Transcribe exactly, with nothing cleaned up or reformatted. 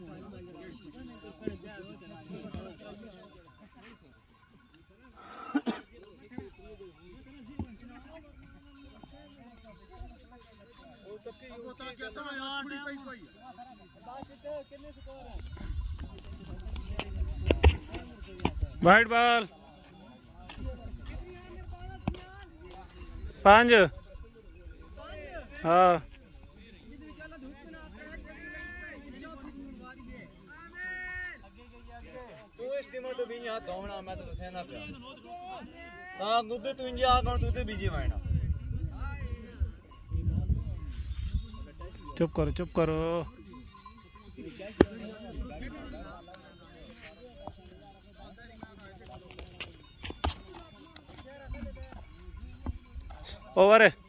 white ball पांच हाँ तू इस टीम तो भी यहाँ दौड़ना मैं तो सहना पे हाँ गुद्दे तू इंडिया आकर तू तो बीजी मायना चुप करो चुप करो ओवर है